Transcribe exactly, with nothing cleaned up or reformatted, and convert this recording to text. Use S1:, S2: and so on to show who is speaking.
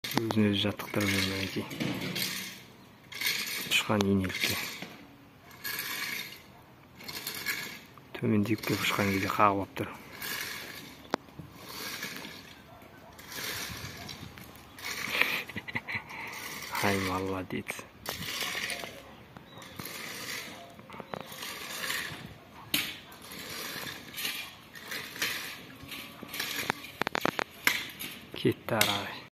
S1: Өзін өзі жаттықтырып жүр мінекей. Ұшқан инелікке. Төмендеп келіп ұшқан кезде қағып алып тұр. Ай, молодец. Кетті арай.